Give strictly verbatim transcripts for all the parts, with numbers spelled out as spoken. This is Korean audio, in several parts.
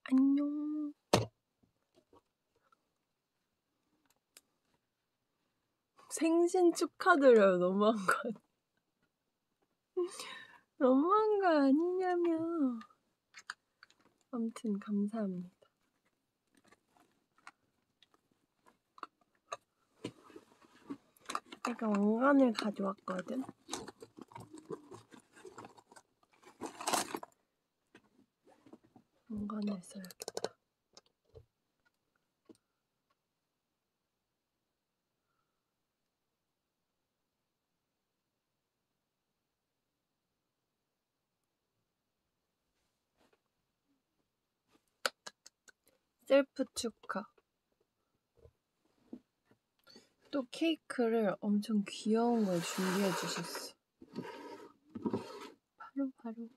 안녕. 생신 축하드려요. 너무한 거 아니야? 너무한 거 아니냐며. 아무튼 감사합니다. 내가 왕관을 가져왔거든. 왕관을 써야겠다. 셀프 축하. 또 케이크를 엄청 귀여운 걸 준비해 주셨어. 바로 바로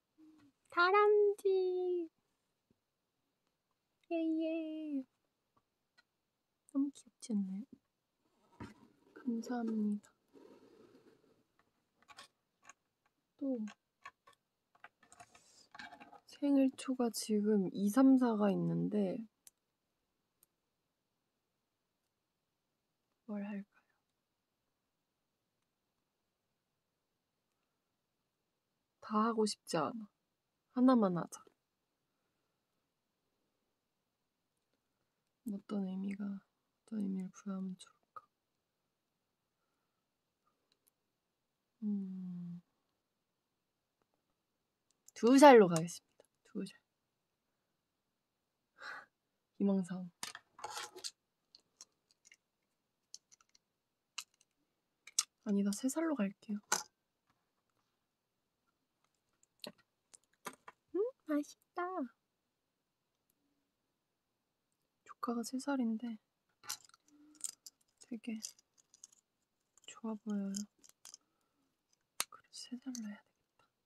다람쥐. 예예. 너무 귀엽지 않나요? 감사합니다. 또 생일 초가 지금 이, 삼, 사가 있는데 뭘 할까요? 다 하고 싶지 않아. 하나만 하자. 어떤 의미가, 어떤 의미를 부여하면 좋을까? 음, 두 살로 가겠습니다. 두 살. 희망사항. 아니다, 세 살로 갈게요. 음, 맛있다. 조카가 세 살인데 되게 좋아 보여요. 그래서 세 살로 해야 되겠다.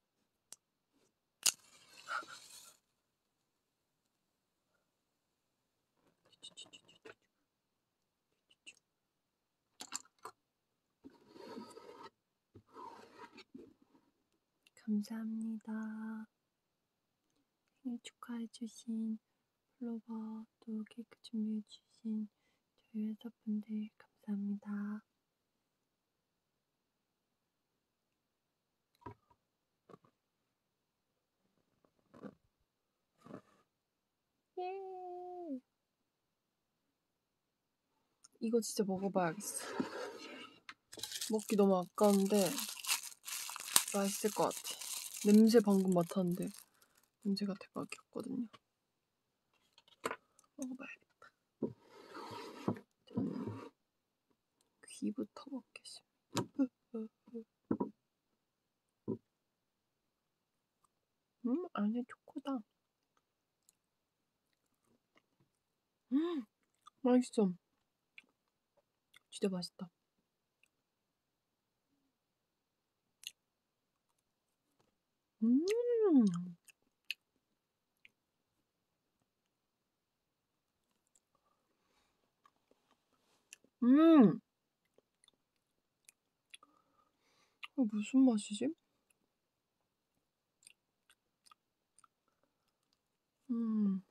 감사합니다. 생일 축하해주신 플로버, 또 케이크 준비해주신 저희 회사분들 감사합니다. 예. 이거 진짜 먹어봐야겠어. 먹기 너무 아까운데 맛있을 것 같아. 냄새 방금 맡았는데 냄새가 대박이었거든요. 먹어봐야겠다. 저는 귀부터 먹겠습니다. 음, 안에 초코다. 음, 맛있어. 진짜 맛있다. 음, 음, 이거 무슨 맛이지? 음,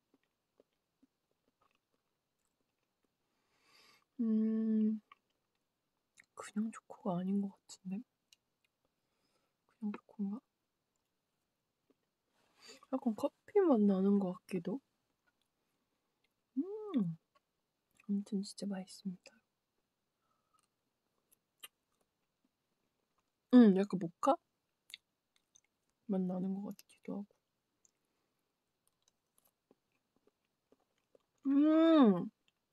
음, 그냥 초코가 아닌 것 같은데? 그냥 초코인가? 약간 커피 맛 나는 것 같기도. 음, 아무튼 진짜 맛있습니다. 음, 약간 모카 맛 나는 것 같기도 하고. 음,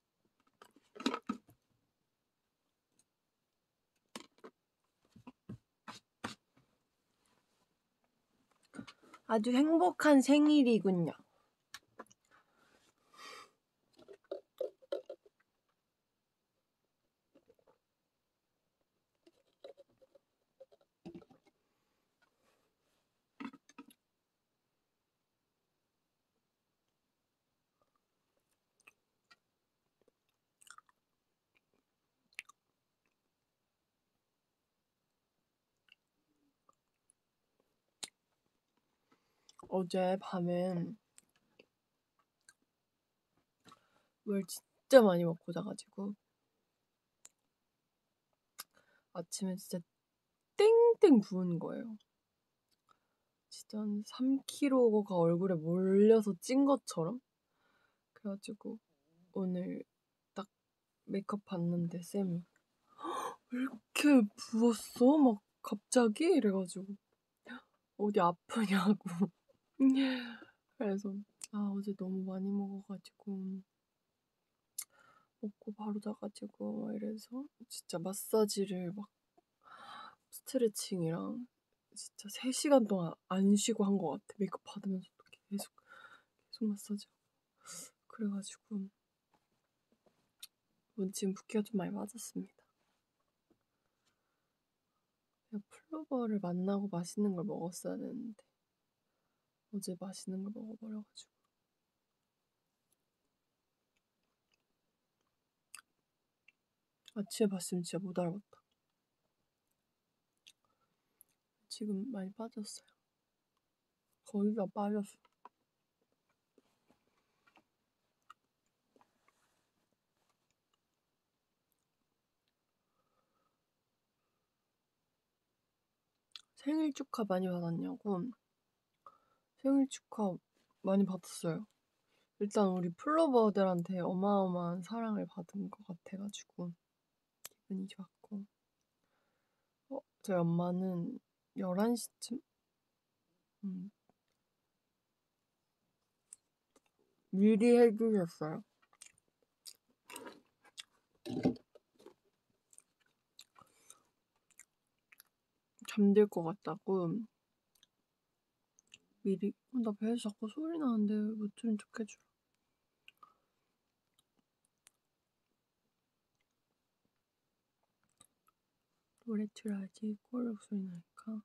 아주 행복한 생일이군요. 어제 밤엔 뭘 진짜 많이 먹고 자가지고 아침에 진짜 땡땡 부은 거예요. 진짜 한 삼 킬로그램가 얼굴에 몰려서 찐 것처럼. 그래가지고 오늘 딱 메이크업 봤는데 쌤이 왜 이렇게 부었어? 막 갑자기? 이래가지고 어디 아프냐고. 그래서 아 어제 너무 많이 먹어가지고 먹고 바로 자가지고 막 이래서 진짜 마사지를 막 스트레칭이랑 진짜 세 시간 동안 안 쉬고 한 것 같아. 메이크업 받으면서도 계속 계속 마사지. 그래가지고 지금 붓기가 좀 많이 맞았습니다. 내가 플로버를 만나고 맛있는 걸 먹었어야 되는데 어제 맛있는 걸 먹어버려가지고. 아침에 봤으면 진짜 못 알아봤다. 지금 많이 빠졌어요. 거의 다 빠졌어. 생일 축하 많이 받았냐고? 생일 축하 많이 받았어요. 일단 우리 플로버들한테 어마어마한 사랑을 받은 것 같아가지고 기분이 좋았고. 어, 저희 엄마는 열한 시쯤? 음, 미리 해주셨어요. 잠들 것 같다고 미리. 어, 나 배에서 자꾸 소리 나는데 못 들은 척 해주라. 노래 틀어야지. 꼬르륵 소리 나니까.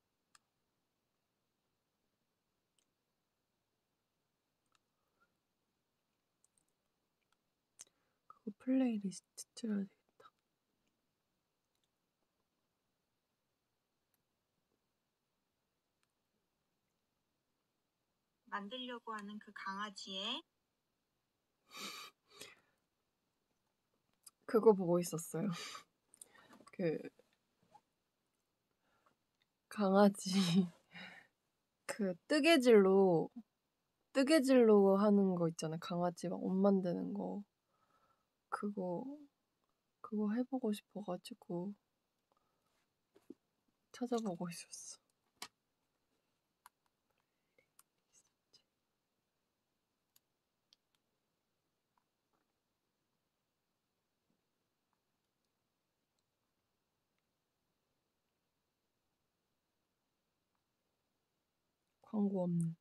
그거 플레이리스트 틀어야 되겠다. 만들려고 하는 그 강아지의 그거 보고 있었어요. 그 강아지 그 뜨개질로 뜨개질로 하는 거 있잖아요. 강아지 막 옷 만드는 거. 그거 그거 해보고 싶어가지고 찾아보고 있었어. 광고 없는.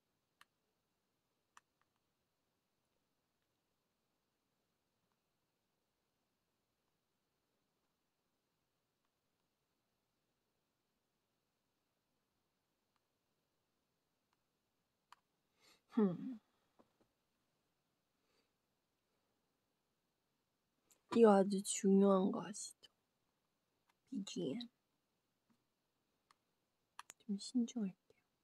흠. 이거 아주 중요한 거 아시죠? 비지엠. 좀 신중할게요.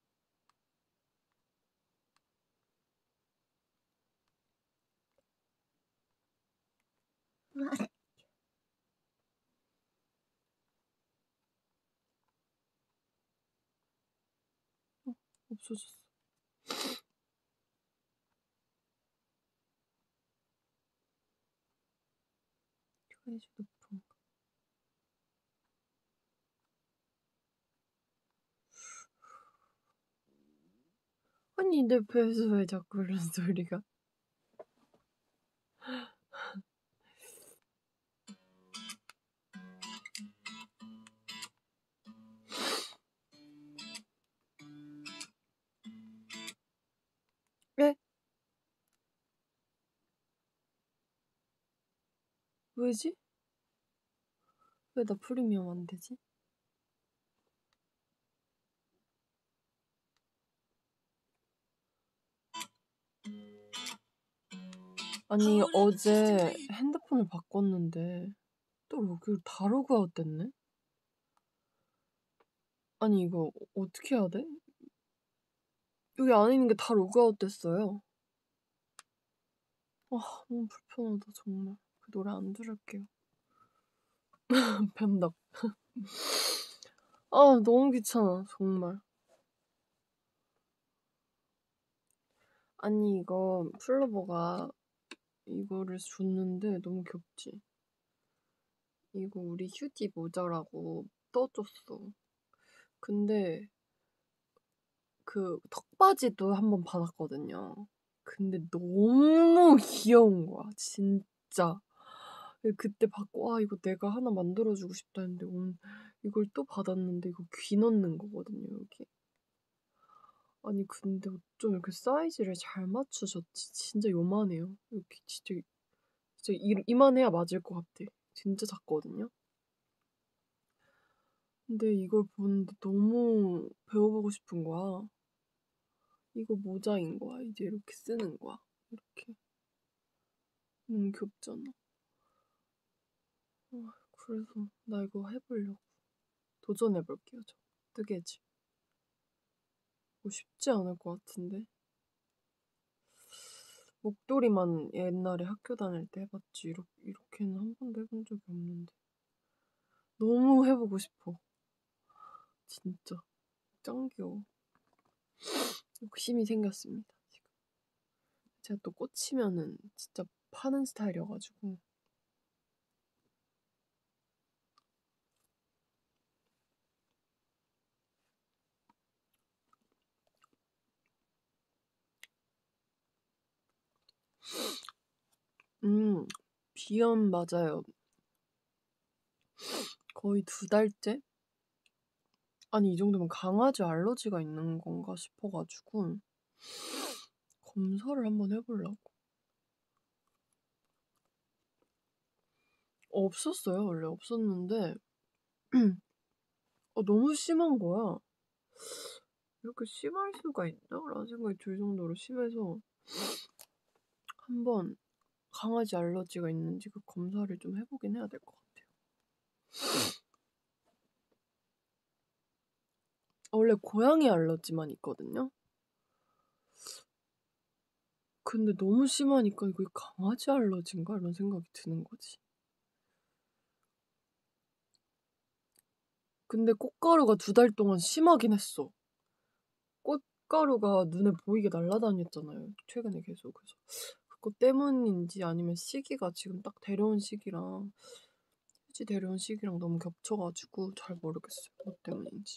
어, 없어졌어. 초회주 높은 거. 아니 내 배에서 왜 자꾸 이런 소리가? 왜? 왜지? 왜 나 프리미엄 안 되지? 아니 어제 핸드폰을 바꿨는데 또 로그를 다 로그아웃 됐네? 아니 이거 어떻게 해야 돼? 여기 안에 있는 게 다 로그아웃 됐어요. 와, 너무 불편하다 정말. 그 노래 안 들을게요. 변덕. 아, 너무 귀찮아 정말. 아니 이거 플로버가 이거를 줬는데 너무 귀엽지? 이거 우리 휴지 모자라고 떠줬어. 근데 그 턱바지도 한번 받았거든요. 근데 너무 귀여운 거야 진짜. 그때 받고 아 이거 내가 하나 만들어주고 싶다 했는데 오늘 이걸 또 받았는데 이거 귀 넣는 거거든요 여기. 아니 근데 어쩜 이렇게 사이즈를 잘 맞추셨지. 진짜 요만해요. 이렇게 진짜 진짜 이, 이만해야 맞을 것 같아. 진짜 작거든요. 근데 이걸 보는데 너무 배워보고 싶은 거야. 이거 모자인 거야. 이제 이렇게 쓰는 거야. 이렇게. 너무 귀엽잖아. 아, 그래서 나 이거 해보려고. 도전해볼게요. 저. 뜨개질. 뭐 쉽지 않을 것 같은데. 목도리만 옛날에 학교 다닐 때 해봤지. 이렇게, 이렇게는 한 번도 해본 적이 없는데. 너무 해보고 싶어. 진짜. 짱 귀여워. 욕심이 생겼습니다. 지금. 제가 또 꽂히면은 진짜 파는 스타일이어가지고. 음, 비염 맞아요. 거의 두 달째? 아니, 이 정도면 강아지 알러지가 있는 건가 싶어가지고 검사를 한번 해보려고. 없었어요, 원래 없었는데 어, 너무 심한 거야. 이렇게 심할 수가 있나? 라는 생각이 들 정도로 심해서 한번 강아지 알러지가 있는지 그 검사를 좀 해보긴 해야 될 것 같아요. 원래 고양이 알러지만 있거든요. 근데 너무 심하니까 이거 강아지 알러지인가? 이런 생각이 드는 거지. 근데 꽃가루가 두 달 동안 심하긴 했어. 꽃가루가 눈에 보이게 날아다녔잖아요. 최근에 계속. 그래서 그것 때문인지 아니면 시기가 지금 딱 데려온 시기랑 휴지 데려온 시기랑 너무 겹쳐가지고 잘 모르겠어요. 뭐 때문인지.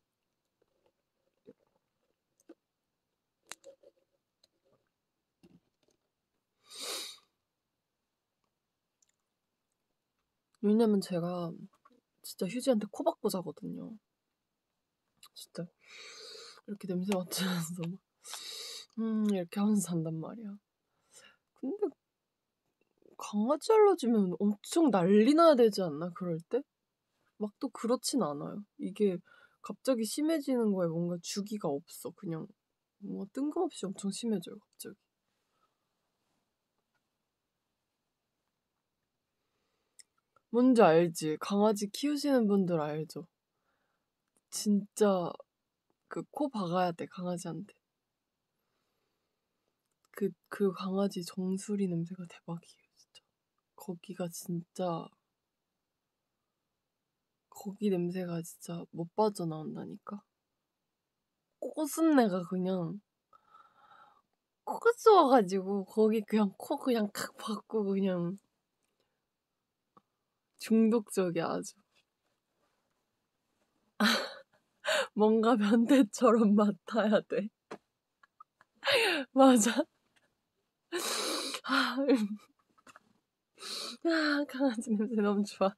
왜냐면 제가 진짜 휴지한테 코 박고 자거든요. 진짜 이렇게 냄새 맡으면서 음 이렇게 하면서 잔단 말이야. 근데 강아지 알러지면 엄청 난리 나야 되지 않나 그럴 때? 막 또 그렇진 않아요. 이게 갑자기 심해지는 거에 뭔가 주기가 없어. 그냥 뭔가 뜬금없이 엄청 심해져요 갑자기. 뭔지 알지? 강아지 키우시는 분들 알죠? 진짜 그 코 박아야 돼 강아지한테. 그, 그 강아지 정수리 냄새가 대박이에요 진짜. 거기가 진짜 거기 냄새가 진짜 못 빠져나온다니까. 꼬순내가 그냥 코가 쏘아가지고 거기 그냥 코 그냥 칵 박고 그냥 중독적이야 아주. 뭔가 변태처럼 맡아야 돼. 맞아. 아, 아, 강아지 냄새 너무 좋아.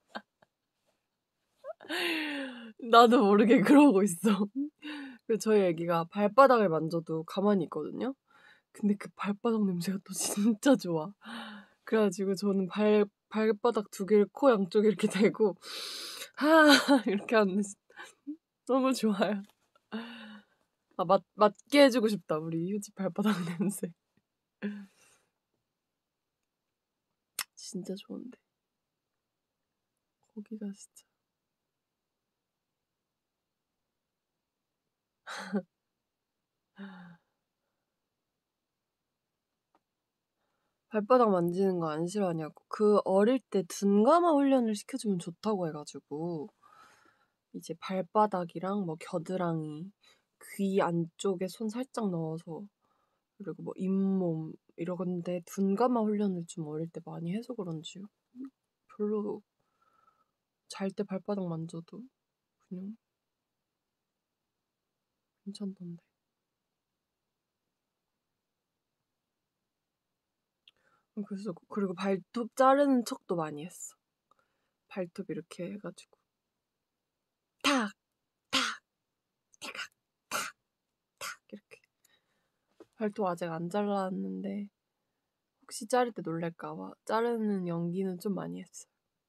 나도 모르게 그러고 있어. 그 저희 애기가 발바닥을 만져도 가만히 있거든요. 근데 그 발바닥 냄새가 또 진짜 좋아. 그래가지고 저는 발 발바닥 두 개를 코 양쪽에 이렇게 대고 하 이렇게 하는데 너무 좋아요. 아, 맞, 맞게 해주고 싶다 우리 휴지 발바닥 냄새. 진짜 좋은데 거기가 진짜 발바닥 만지는 거 안 싫어하냐고. 그 어릴 때 둔감화 훈련을 시켜주면 좋다고 해가지고 이제 발바닥이랑 뭐 겨드랑이, 귀 안쪽에 손 살짝 넣어서 그리고 뭐 잇몸 이러건데 둔감화 훈련을 좀 어릴 때 많이 해서 그런지 별로 잘 때 발바닥 만져도 그냥 괜찮던데. 그래서 그리고 발톱 자르는 척도 많이 했어. 발톱 이렇게 해가지고 탁! 탁! 탁! 탁! 탁! 이렇게. 발톱 아직 안 잘랐는데 혹시 자를 때 놀랄까봐 자르는 연기는 좀 많이 했어요.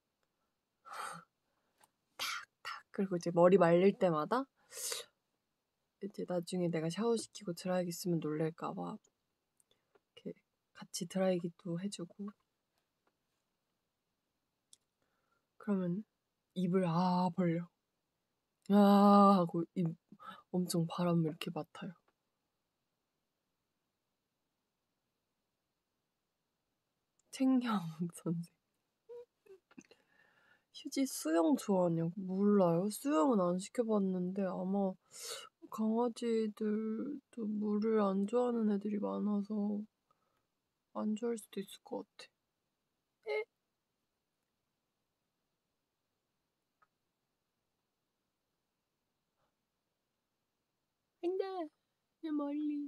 탁! 탁! 그리고 이제 머리 말릴 때마다 이제 나중에 내가 샤워시키고 드라이기 쓰면 놀랄까봐 이렇게 같이 드라이기도 해주고 그러면 입을 아 벌려 아 하고 입 엄청 바람을 이렇게 맡아요. 챙형 선생. 휴지 수영 좋아하냐고? 몰라요. 수영은 안 시켜봤는데 아마 강아지들도 물을 안 좋아하는 애들이 많아서 안 좋아할 수도 있을 것 같아. 에? 안돼, 내 멀리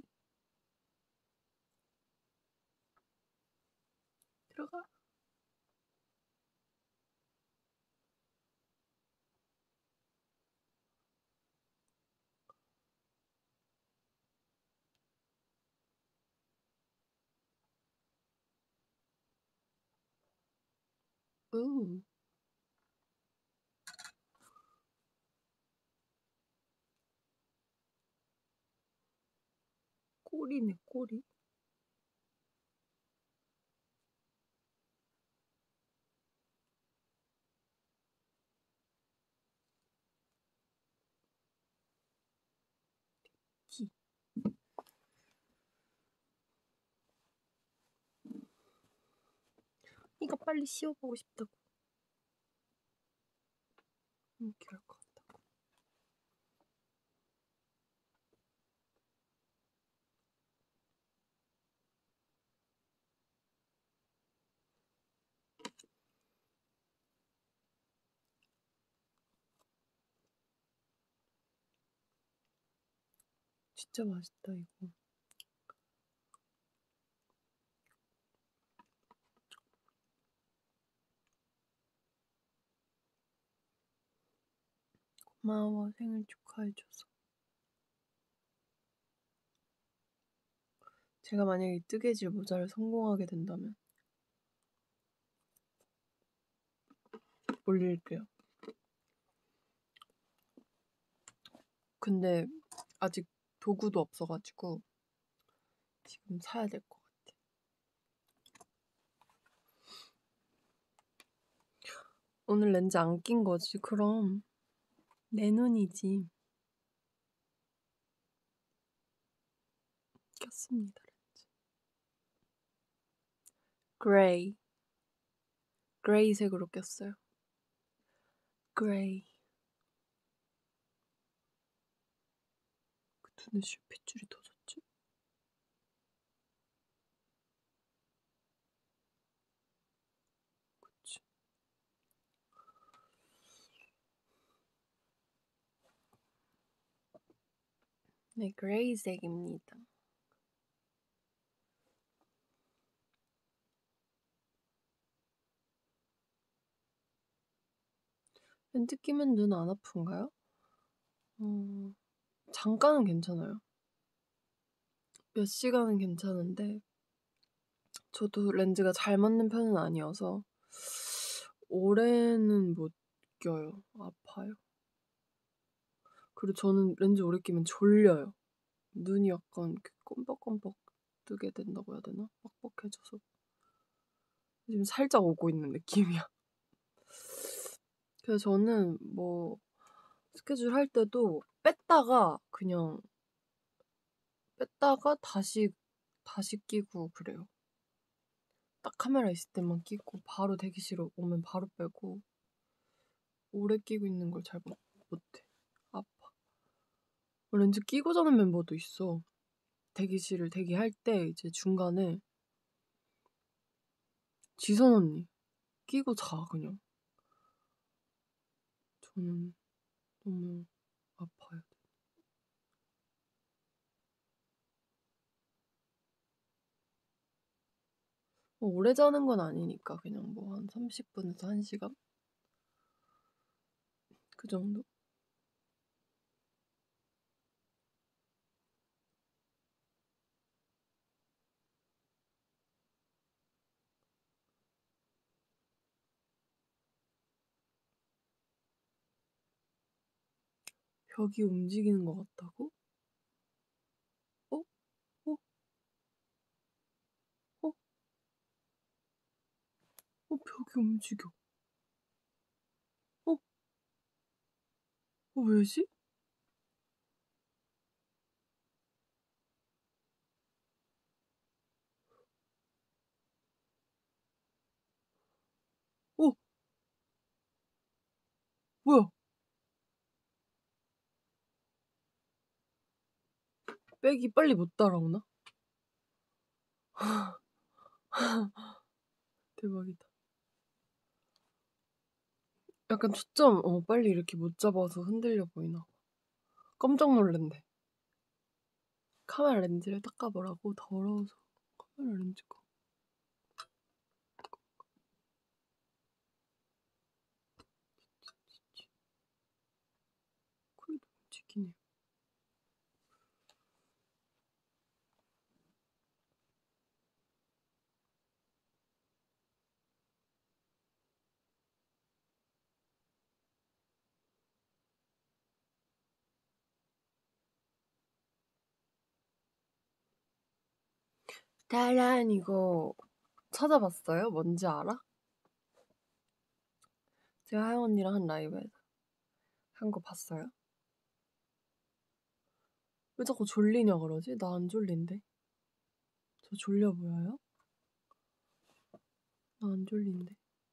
들어가. 우. 꼬리네 꼬리. 티. 이거 빨리 씌워보고 싶다고. 이렇게 할 것 같다고. 진짜 맛있다 이거. 고마워 생일 축하해줘서. 제가 만약에 뜨개질 모자를 성공하게 된다면 올릴게요. 근데 아직 도구도 없어가지고 지금 사야 될 것 같아. 오늘 렌즈 안 낀 거지? 그럼 내 눈이지. 꼈습니다. 렌즈. 그레이. 그레이색으로 꼈어요. 그레이. 그 눈에 핏줄이 터졌지? 그치. 네, 그레이색입니다. 렌즈 끼면 눈 안 아픈가요? 어, 잠깐은 괜찮아요. 몇 시간은 괜찮은데 저도 렌즈가 잘 맞는 편은 아니어서 오래는 못 껴요. 아파요. 그리고 저는 렌즈 오래 끼면 졸려요. 눈이 약간 이렇게 껌뻑껌뻑 뜨게 된다고 해야 되나? 뻑뻑해져서 지금 살짝 오고 있는 느낌이야. 그래서 저는 뭐 스케줄 할 때도 뺐다가 그냥 뺐다가 다시 다시 끼고 그래요. 딱 카메라 있을 때만 끼고 바로 대기실 오면 바로 빼고 오래 끼고 있는 걸 잘 못해. 아파. 렌즈 끼고 자는 멤버도 있어. 대기실을 대기할 때 이제 중간에 지선 언니 끼고 자 그냥. 저는 너무 아파요. 뭐 오래 자는 건 아니니까 그냥 뭐 한 삼십 분에서 한 시간? 그 정도? 벽이 움직이는 것 같다고? 어? 어? 어? 어, 벽이 움직여. 어? 어, 왜지? 어? 뭐야? 백이 빨리 못 따라오나? 대박이다. 약간 초점 어, 빨리 이렇게 못 잡아서 흔들려 보이나 봐. 깜짝 놀랐네. 카메라 렌즈를 닦아보라고. 더러워서 카메라 렌즈가 그래도 움직이네. 달란 이거 찾아봤어요? 뭔지 알아? 제가 하영 언니랑 한 라이브에서 한 거 봤어요? 왜 자꾸 졸리냐 그러지? 나 안 졸린데. 저 졸려 보여요? 나 안 졸린데.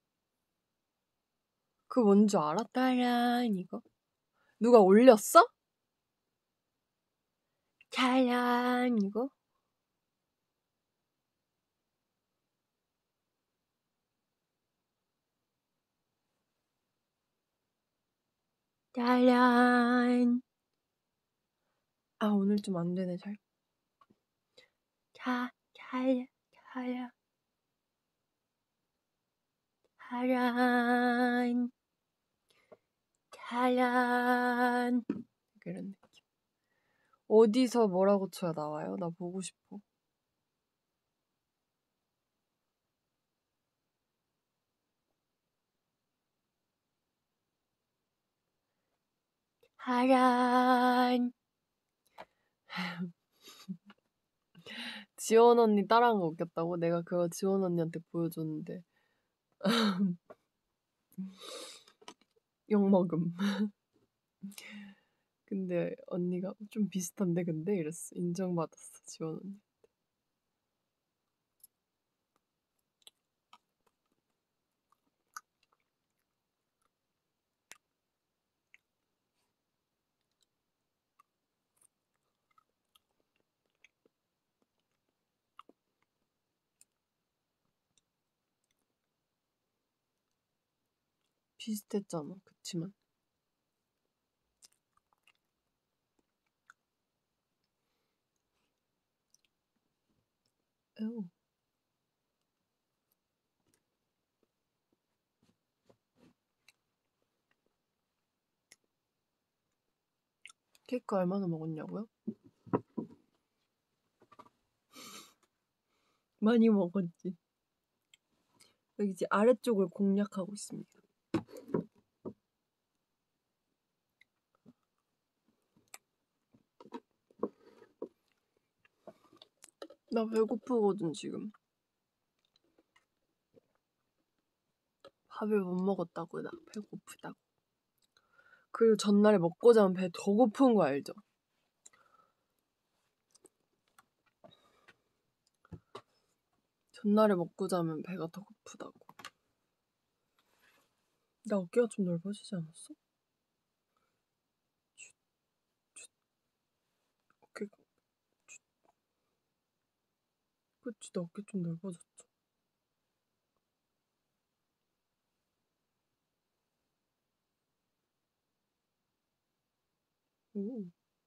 그 뭔지 알아? 달란 이거? 누가 올렸어? 달란 이거? 달란. 아 오늘 좀 안 되네 잘. 자, 달란, 달란, 달란, 달란. 이런 느낌. 어디서 뭐라고 쳐야 나와요? 나 보고 싶어. 달란. 지원 언니 따라한 거 웃겼다고? 내가 그거 지원 언니한테 보여줬는데 욕먹음. 근데 언니가 좀 비슷한데 근데 이랬어. 인정받았어 지원 언니. 비슷했잖아. 그치만 에우. 케이크 얼마나 먹었냐고요? 많이 먹었지. 여기 이제 아래쪽을 공략하고 있습니다. 나 배고프거든 지금. 밥을 못 먹었다고 나 배고프다고. 그리고 전날에 먹고 자면 배 더 고픈 거 알죠? 전날에 먹고 자면 배가 더 고프다고. 나 어깨가 좀 넓어지지 않았어? 쉿, 쉿. 어깨가 쉿. 그치, 나 어깨 좀 넓어졌죠. 오.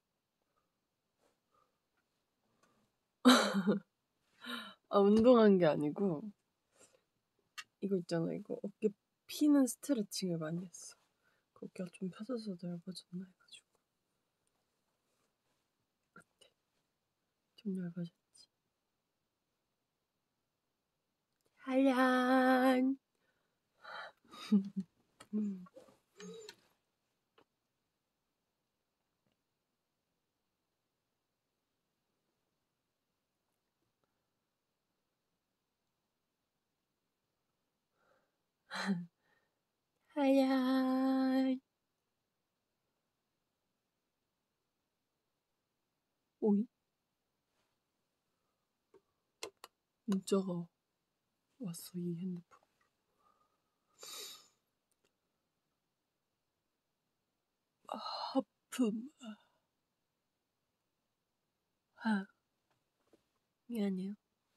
아, 운동한 게 아니고 이거 있잖아, 이거 어깨 피는 스트레칭을 많이 했어. 그 어깨가 좀 펴져서 넓어졌나 해가지고. 어때? 좀 넓어졌지? 하얀. 음. 하얀. 오이? 문자가 왔어, 이 핸드폰. 아, 하품. 아, 미안해요.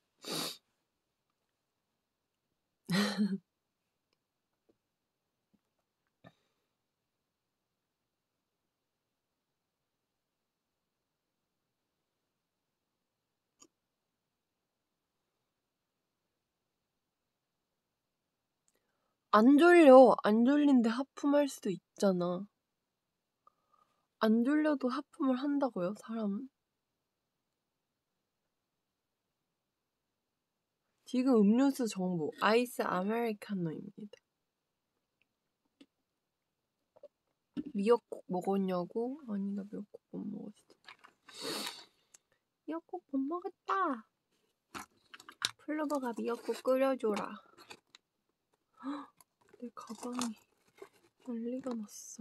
안 졸려. 안 졸린데 하품할 수도 있잖아. 안 졸려도 하품을 한다고요, 사람은? 지금 음료수 정보. 아이스 아메리카노입니다. 미역국 먹었냐고? 아니, 나 미역국 못 먹었어. 미역국 못 먹었다. 플로버가 미역국 끓여줘라. 헉, 내 가방이 난리가 났어.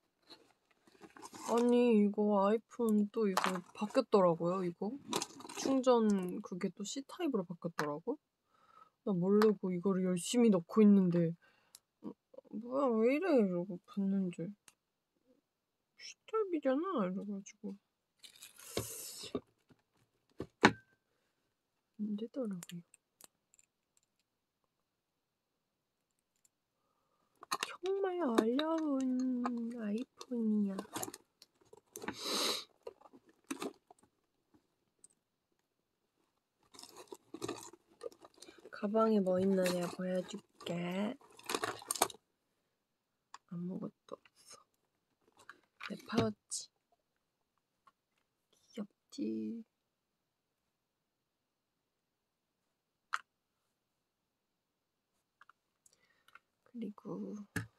아니, 이거 아이폰 또 이거 바뀌었더라고요, 이거. 충전 그게 또 C타입으로 바뀌었더라고. 나 모르고 이거를 열심히 넣고 있는데 뭐야, 왜 이래? 이러고 붙는 줄. C타입이잖아 이래가지고 안 되더라고요. 정말 어려운 아이폰이야. 가방에 뭐 있나 내가 보여줄게. 아무것도 없어. 내 파우치. 귀엽지? 그리고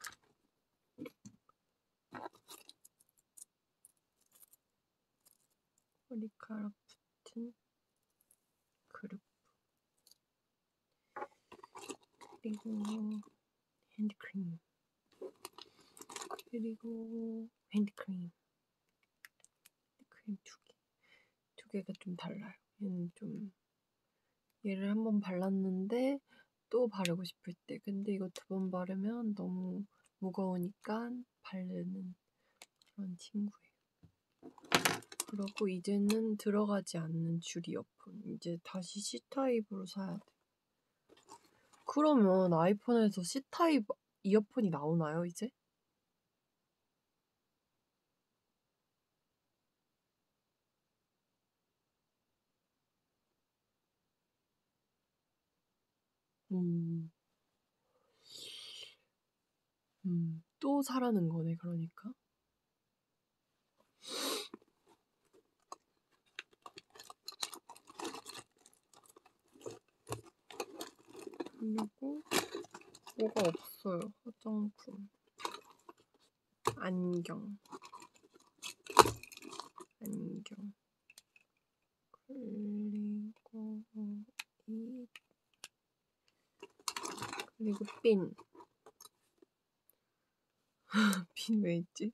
머리카락 붙은 그룹. 그리고 핸드크림. 그리고 핸드크림. 핸드크림 두 개. 두 개가 좀 달라요. 얘는 좀 얘를 한번 발랐는데 또 바르고 싶을 때. 근데 이거 두 번 바르면 너무 무거우니까 바르는 그런 친구예요. 그리고 이제는 들어가지 않는 줄 이어폰. 이제 다시 C타입으로 사야 돼. 그러면 아이폰에서 C타입 이어폰이 나오나요, 이제? 음. 음. 또 사라는 거네, 그러니까. 그리고 뭐가 없어요. 화장품. 안경. 안경. 그리고 이 그리고 핀. 핀 왜 있지?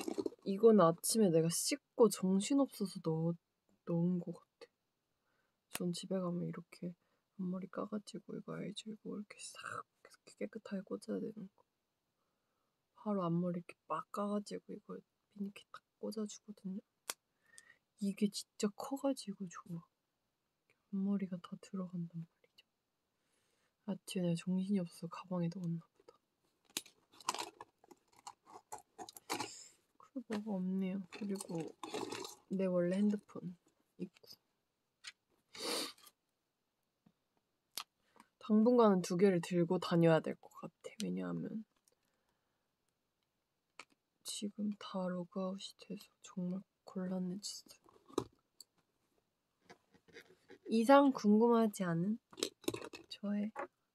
이건 아침에 내가 씻고 정신없어서 넣, 넣은 것 같아. 전 집에 가면 이렇게 앞머리 까가지고 이거 알죠? 이거 이렇게 싹 깨끗하게 꽂아야 되는 거. 바로 앞머리 이렇게 막 까가지고 이거 이렇게 딱 꽂아주거든요. 이게 진짜 커가지고 좋아. 앞머리가 다 들어간단 말이죠. 아침에 내가 정신이 없어서 가방에 넣었나 보다. 그리고 뭐가 없네요. 그리고 내 원래 핸드폰 있고. 당분간은 두 개를 들고 다녀야 될 것 같아. 왜냐하면 지금 다 로그아웃이 돼서 정말 곤란해졌어요. 이상 궁금하지 않은 저의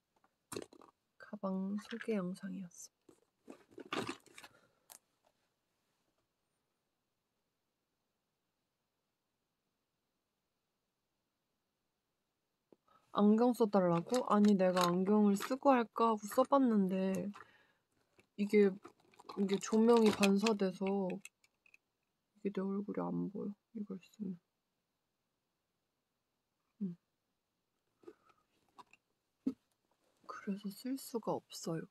가방 소개 영상이었습니다. 안경 써달라고? 아니 내가 안경을 쓰고 할까 하고 써봤는데 이게 이게 조명이 반사돼서 이게 내 얼굴이 안 보여. 이걸 쓰면. 음. 그래서 쓸 수가 없어요.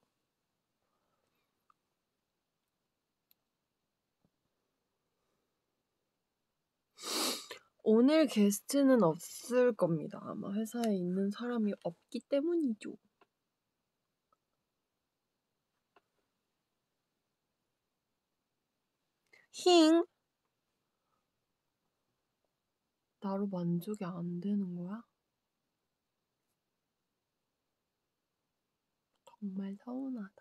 오늘 게스트는 없을 겁니다. 아마 회사에 있는 사람이 없기 때문이죠. 힝! 나로 만족이 안 되는 거야? 정말 서운하다.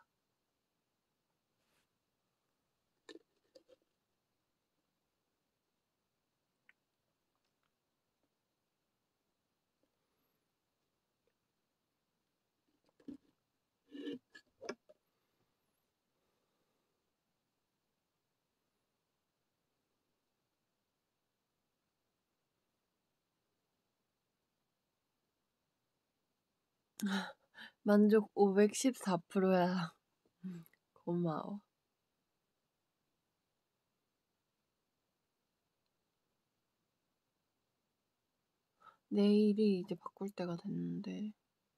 만족 오백십사 퍼센트야. 고마워. 내일이 이제 바꿀 때가 됐는데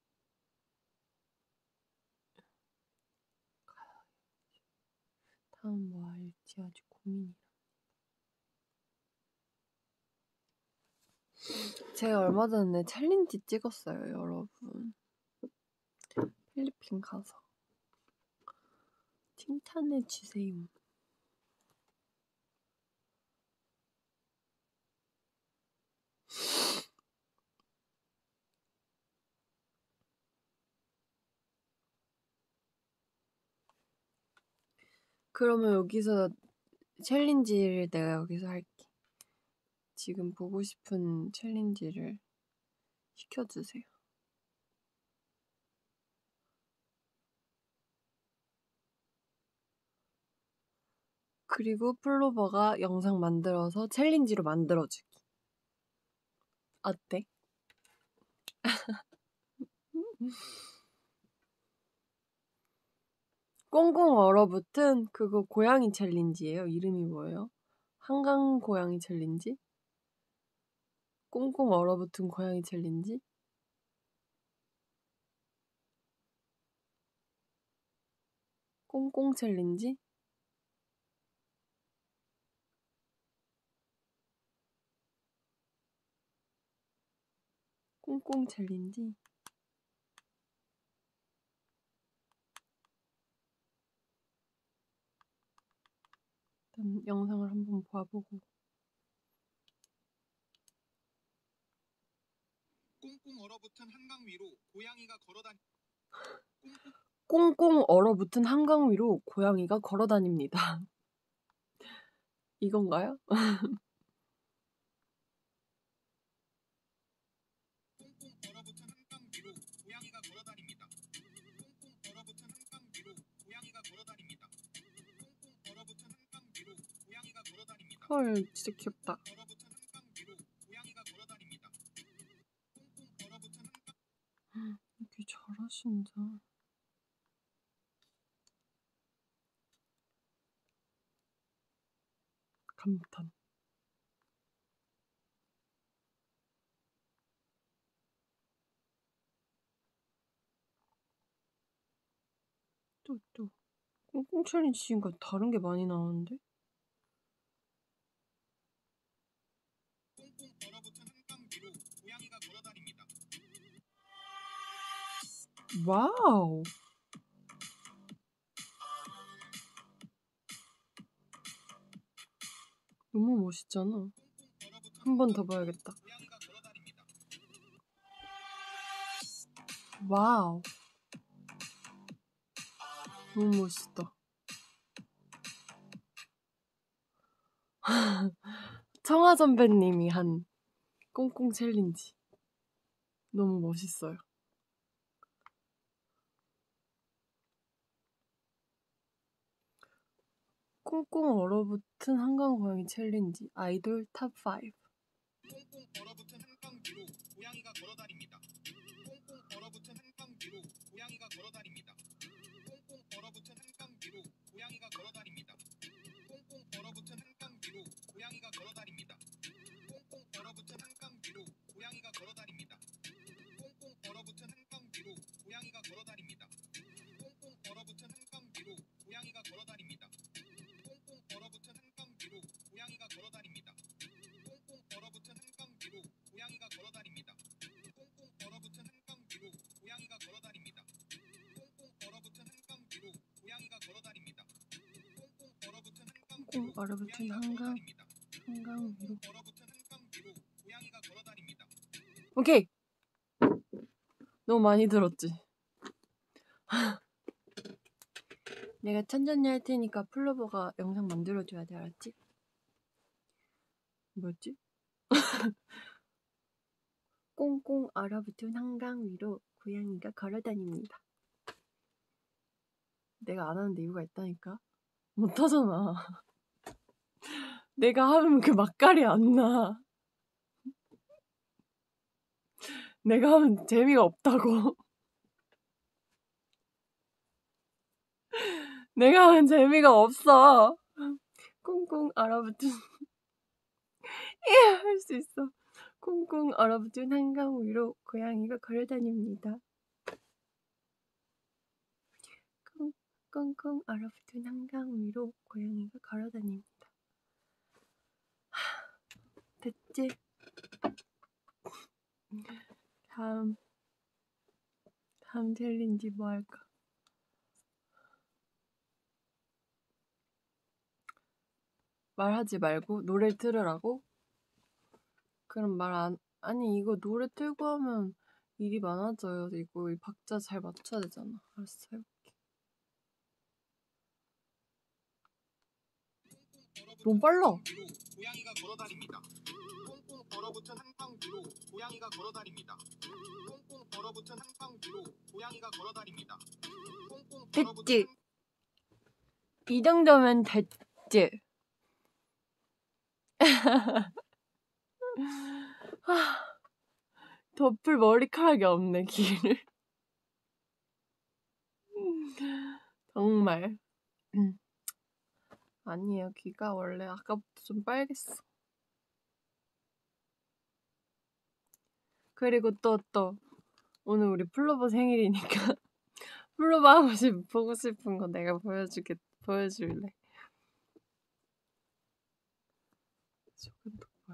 다음 뭐 할지 아주 고민이라. 제가 얼마 전에 챌린지 찍었어요, 여러분. 필리핀 가서 칭찬해 주세요. 그러면 여기서 챌린지를 내가 여기서 할게. 지금 보고 싶은 챌린지를 시켜주세요. 그리고 플로버가 영상 만들어서 챌린지로 만들어주기. 어때? 꽁꽁 얼어붙은 그거 고양이 챌린지예요. 이름이 뭐예요? 한강 고양이 챌린지? 꽁꽁 얼어붙은 고양이 챌린지? 꽁꽁 챌린지? 꽁꽁 챌린지? 일단 영상을 한번 봐보고. 꽁꽁 얼어붙은 한강 위로 고양이가 걸어다니. 꽁꽁 얼어붙은 한강 위로 고양이가 걸어다닙니다. 이건가요? 꽁꽁 얼어붙은 한강 위로 고양이가 걸어다닙니다. 꽁꽁 얼어붙은 한강 위로 고양이가 걸어다닙니다. 꽁꽁 얼어붙은 한강 위로 고양이가 걸어다닙니다. 헐, 진짜 귀엽다. 얼어붙은 한강 위로 고양이가 걸어다닙니다. 꽁꽁 얼어붙은 한강. 이렇게 잘하신다. 감탄. 또, 또. 꽁꽁 챌린지 지금과 다른 게 많이 나오는데? 꽁꽁 얼어붙은 한강 위로 고양이가 걸어다닙니다. 와우! 너무 멋있잖아. 한 번 더 봐야겠다. 고양이가 걸어다닙니다. 와우. 너무 멋있다. 청아 선배님이 한 꽁꽁 챌린지. 너무 멋있어요. 꽁꽁 얼어붙은 한강 고양이 챌린지 아이돌 탑 오. 꽁꽁 얼어붙은 한강 위로 고양이가 걸어다닙니다. 꽁꽁 얼어붙은 한강 위로 고양이가 걸어다닙니다. 꽁꽁 얼어붙은 한강 위로 고양이가 걸어다닙니다. 꽁꽁 얼어붙은 한강 위로 고양이가 걸어다닙니다. 꽁꽁 얼어붙은 한강 위로 고양이가 걸어다닙니다. 꽁꽁 얼어붙은 한강 위로 고양이가 걸어다닙니다. 꽁꽁 얼어붙은 한강 위로 고양이가 걸어다닙니다. 꽁꽁 얼어붙은 한강 위로 고양이가 걸어다닙니다. 꽁꽁 얼어붙은 한강 위로 고양이가 걸어다닙니다. 꽁꽁 얼어붙은 한강 위로 고양이가 걸어다닙니다. 꽁꽁 얼어붙은 한강 위로 고양이가 걸어다닙니다. 꽁꽁 얼어붙은 한강 꽁꽁 얼어붙은 한강, 한강 위로. 꽁꽁 얼어붙은 한강 위로 고양이가 걸어다닙니다. 오케이! 너무 많이 들었지? 내가 천천히 할 테니까 플로버가 영상 만들어줘야 돼, 알았지? 뭐였지? 꽁꽁 얼어붙은 한강 위로 고양이가 걸어다닙니다. 내가 안 하는데 이유가 있다니까? 못하잖아. 내가 하면 그 맛깔이 안 나. 내가 하면 재미가 없다고. 내가 하면 재미가 없어. 꽁꽁 얼어붙은 예, 할 수 있어. 꽁꽁 얼어붙은 한강 위로 고양이가 걸어다닙니다. 꽁, 꽁꽁 얼어붙은 한강 위로 고양이가 걸어다닙니다. 하, 됐지? 다음 다음 챌린지 뭐 할까? 말하지 말고 노래 틀으라고? 그럼 말 안, 아니 이거 노래 틀고 하면 일이 많아져요. 이거 이 박자 잘 맞춰야 되잖아. 알았어, 해볼게. 너무 빨라. 고양이가 걸어다닙니다. 꽁꽁 얼어붙은 한강 위로 고양이가 걸어다닙니다. 꽁꽁 얼어붙은 한강 위로 고양이가 걸어다닙니다. 꽁꽁 얼어붙은 됐지? 이 정도면 됐지? 덮을 머리카락이 없네, 귀를. 정말. 아니에요, 귀가 원래 아까부터 좀 빨갰어. 그리고 또, 또, 오늘 우리 플로버 생일이니까 플로버 하고 싶, 보고 싶은 거 내가 보여주겠, 보여줄래? 저건 또 뭐야?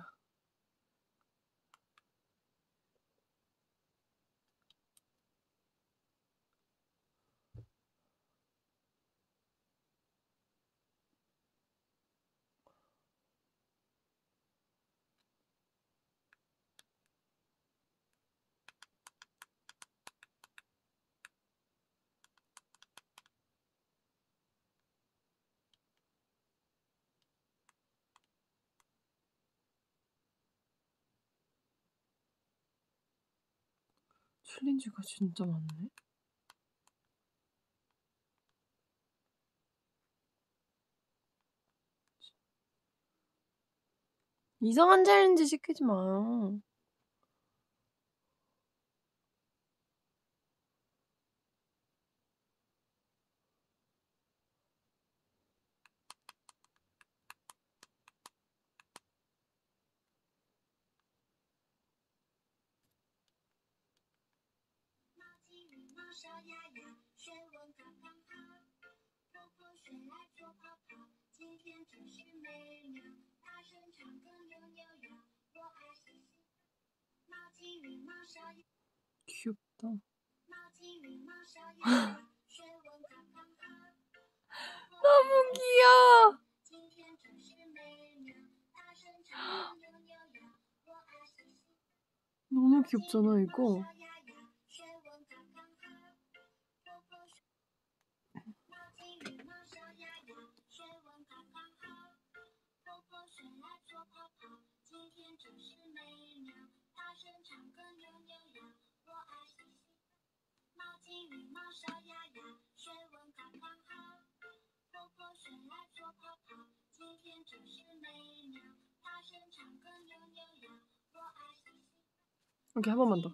챌린지가 진짜 많네. 이상한 챌린지 시키지 마요. 귀엽다. 너무 귀여워. 너무 귀엽잖아 이거. 오케이, 한 번만 더.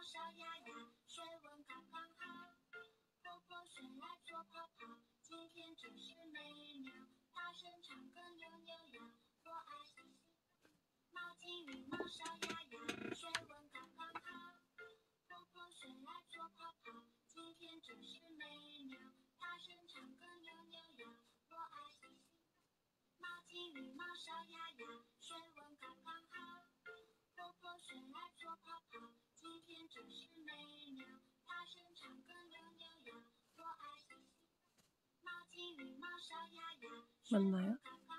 맞나요?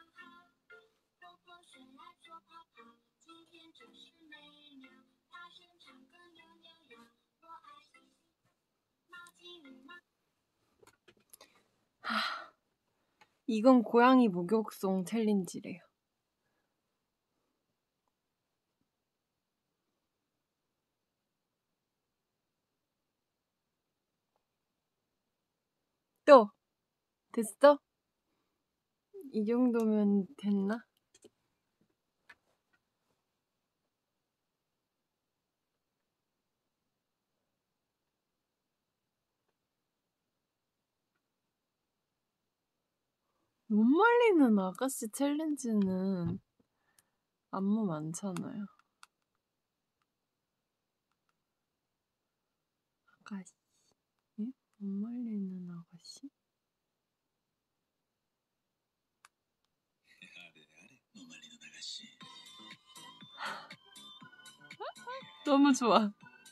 하, 이건 고양이 목욕송 챌린지래요. 또 됐어? 이 정도면 됐나? 못 말리는 아가씨 챌린지는 안무 많잖아요. 아가씨? 예? 못 말리는 아가씨? 너무 좋아.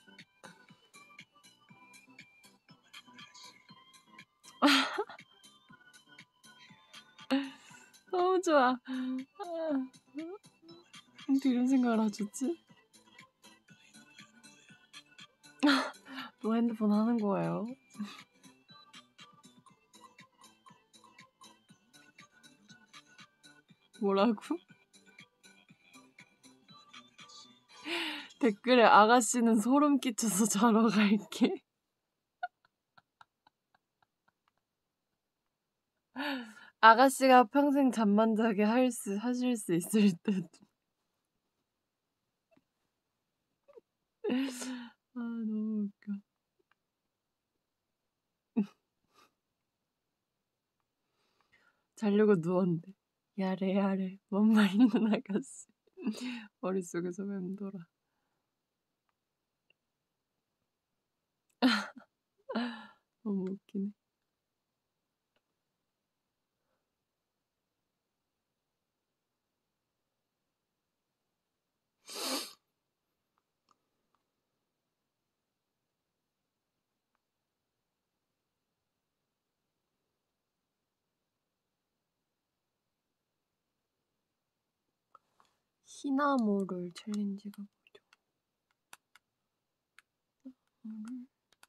너무 좋아. 어떻게 이런 생각을 하셨지? 또 핸드폰 하는 거예요. 뭐라고? 댓글에 아가씨는 소름 끼쳐서 자러 갈게. 아가씨가 평생 잠만 자게 할 수, 하실 수 있을 듯. 아, 너무 웃겨. 자려고 누웠는데 야래 야래 뭔 말리는 아가씨. 머릿속에서 맴돌아. 너무 웃기네. 시나모롤 챌린지가 뭐죠? 음.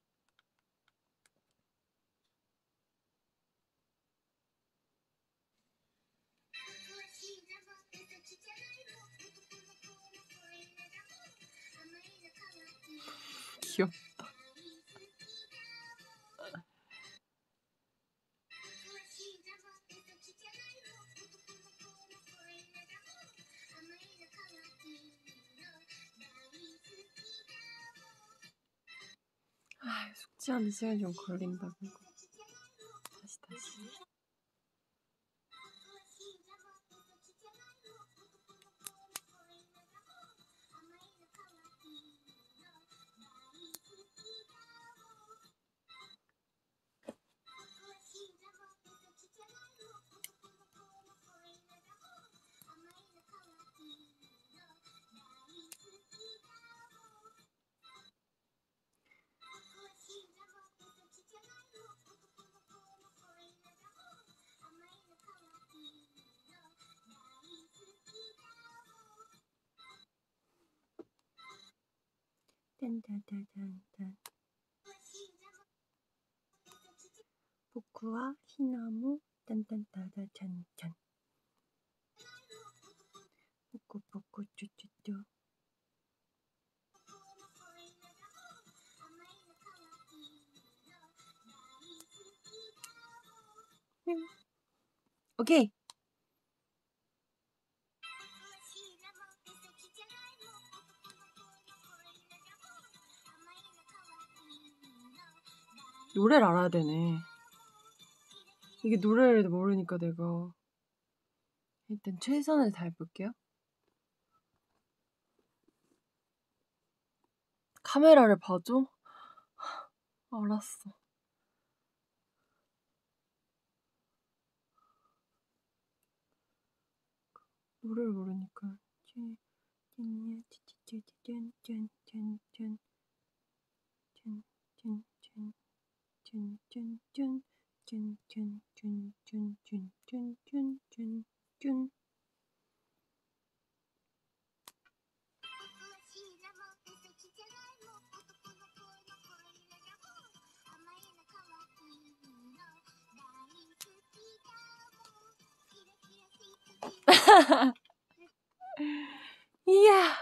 귀엽다. 아, 숙제하는 시간이 좀 걸린다고. 다시 다시. 딴따다단단. 포크와 시나무 딴딴따다잔잔. 포크 포크 쭈쭈쭈. 오케이. 노래를 알아야 되네. 이게 노래를 모르니까 내가 일단 최선을 다해볼게요. 카메라를 봐줘? 알았어. 노래를 모르니까. 이야,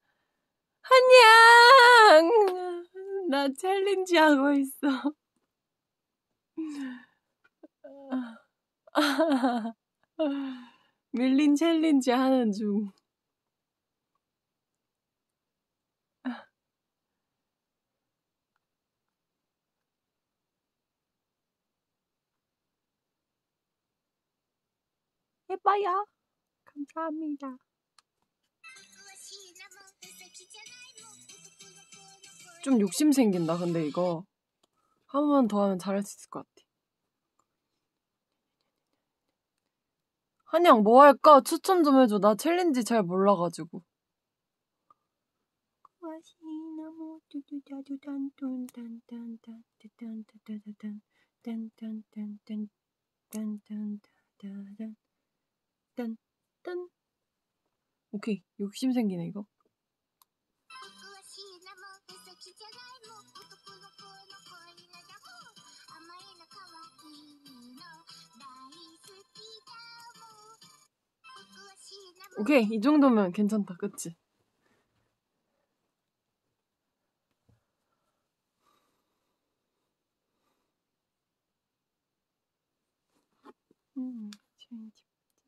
한양! 나 챌린지 하고 있어. 밀린 챌린지 하는 중. 예뻐요. 감사합니다. 좀 욕심 생긴다, 근데 이거. 한 번 더 하면 잘할 수 있을 것 같아. 한양 뭐 할까? 추천 좀 해줘. 나 챌린지 잘 몰라가지고. 오케이, 욕심 생기네 이거. 오케이, 이 정도면 괜찮다, 그치? 음, 체인지.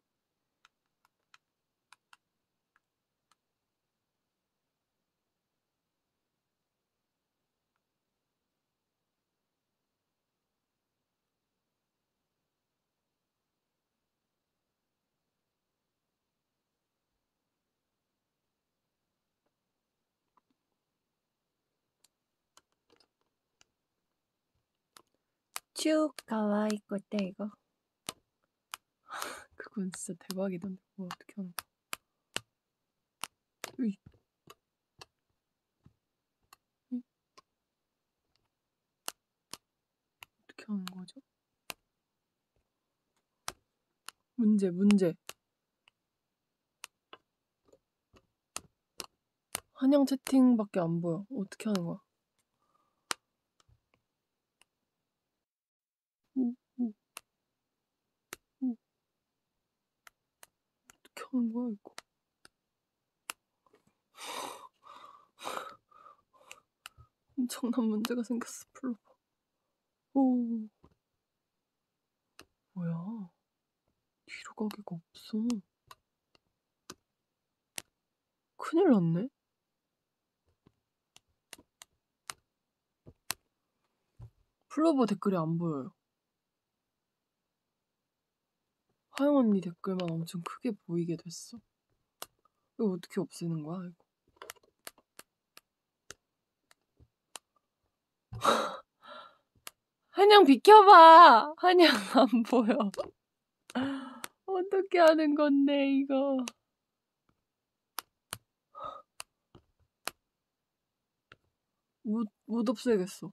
쭉 가와이코 때 이거. 그건 진짜 대박이던데. 뭐 어떻게 하는 거야? 으이. 으이. 어떻게 하는 거죠? 문제 문제. 한양 채팅밖에 안 보여. 어떻게 하는 거야? 오, 오. 오. 어떻게 하는 거야 이거? 엄청난 문제가 생겼어, 플로버. 오. 뭐야? 뒤로 가기가 없어. 큰일 났네? 플로버 댓글이 안 보여요. 하영 언니 댓글만 엄청 크게 보이게 됐어. 이거 어떻게 없애는 거야, 이거? 한양 비켜봐! 한양 안 보여. 어떻게 하는 건데, 이거. 못, 못 없애겠어.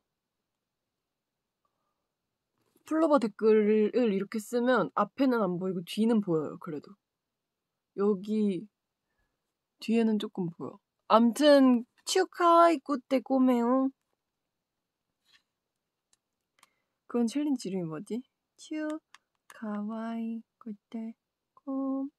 플로버 댓글을 이렇게 쓰면 앞에는 안 보이고 뒤는 보여요, 그래도. 여기 뒤에는 조금 보여. 암튼 축하이고 때 고메요. 그건 챌린지 이름이 뭐지? 축하와이고 때 고메요.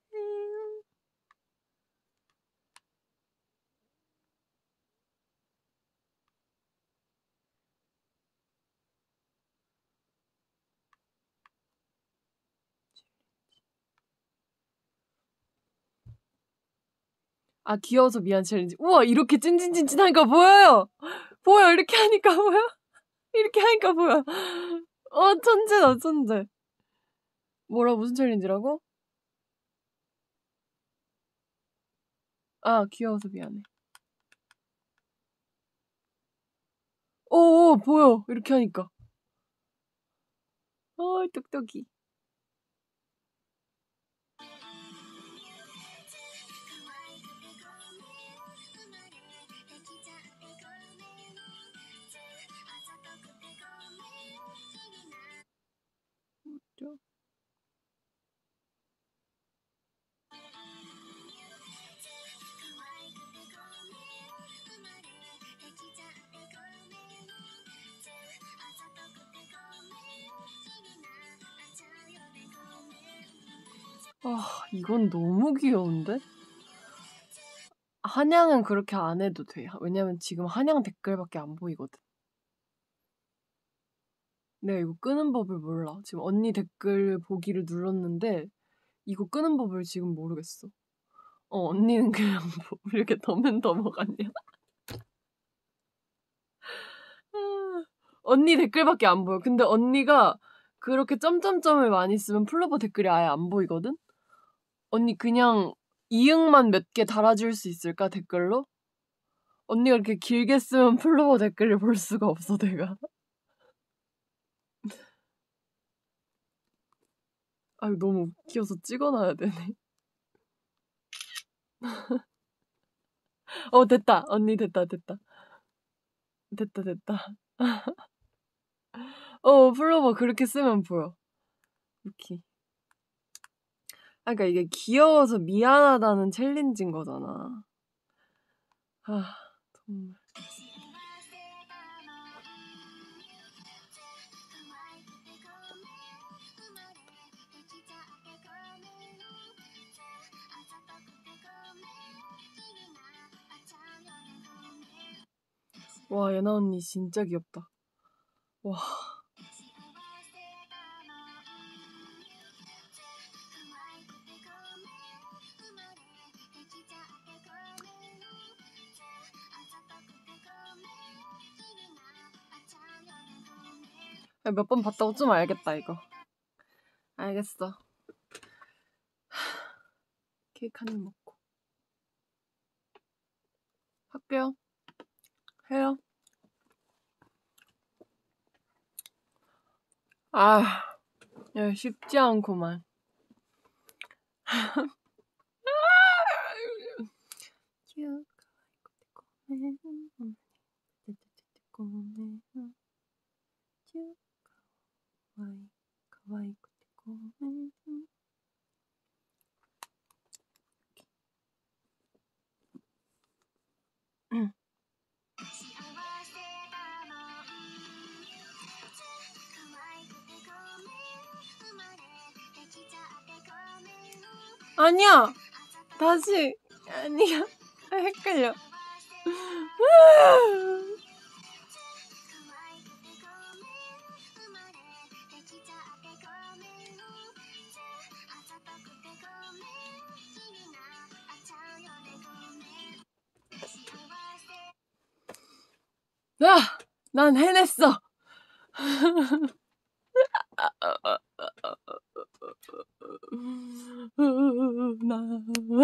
아, 귀여워서 미안 챌린지. 우와, 이렇게 찐찐찐찐하니까 보여요. 보여, 이렇게 하니까 보여. 이렇게 하니까 보여. 어, 천재다, 천재. 뭐라, 무슨 챌린지라고? 아, 귀여워서 미안해. 오, 보여. 이렇게 하니까. 어, 똑똑이. 웃겨. 아, 이건 너무 귀여운데? 한양은 그렇게 안 해도 돼. 왜냐면 지금 한양 댓글밖에 안 보이거든. 내가 이거 끄는 법을 몰라. 지금 언니 댓글 보기를 눌렀는데 이거 끄는 법을 지금 모르겠어. 어, 언니는 그냥 뭐 이렇게 더면 넘어갔냐? 언니 댓글밖에 안 보여. 근데 언니가 그렇게 점점점을 많이 쓰면 플로버 댓글이 아예 안 보이거든? 언니 그냥 이응만 몇 개 달아줄 수 있을까, 댓글로? 언니가 이렇게 길게 쓰면 플로버 댓글을 볼 수가 없어, 내가. 아유, 너무 웃겨서 찍어놔야 되네. 어, 됐다. 언니 됐다, 됐다. 됐다, 됐다. 어, 플로버 그렇게 쓰면 보여. 이렇게. 아, 그러니까 이게 귀여워서 미안하다는 챌린지인 거잖아. 아, 정말. 와, 예나 언니 진짜 귀엽다. 와. 몇 번 봤다고 좀 알겠다, 이거. 알겠어. 케이크 한 입 먹고. 할게요. 해요. 아, 야, 쉽지 않구만. 아니야. 다시. 아니야. 헷갈려. 아, 난 해냈어. 나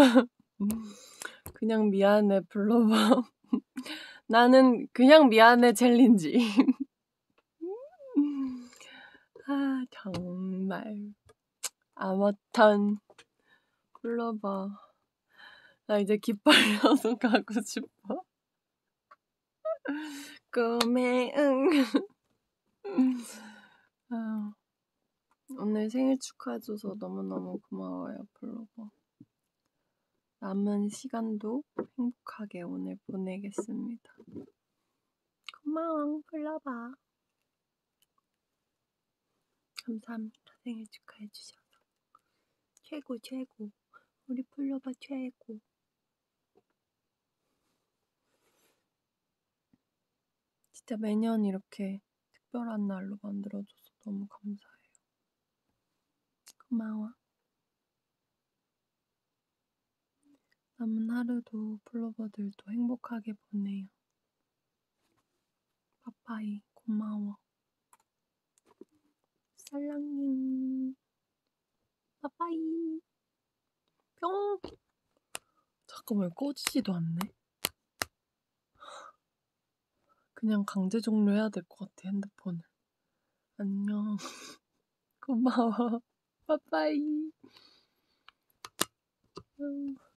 그냥 미안해 플로버. 나는 그냥 미안해 챌린지. 아, 정말 아무튼 플로버. 나 이제 기빨려서 가고 싶어. 꿈에 응. 아, 오늘 생일 축하해줘서 너무너무 고마워요, 플로버. 남은 시간도 행복하게 오늘 보내겠습니다. 고마워, 플러버. 감사합니다. 생일 축하해주셔서. 최고, 최고. 우리 플러버 최고. 진짜 매년 이렇게 특별한 날로 만들어줘서 너무 감사해요. 고마워. 남은 하루도 플로버들도 행복하게 보내요. 빠빠이, 고마워. 살랑님. 빠빠이. 뿅. 잠깐만, 꺼지지도 않네. 그냥 강제 종료해야 될 것 같아, 핸드폰을. 안녕. 고마워. 빠빠이. 음.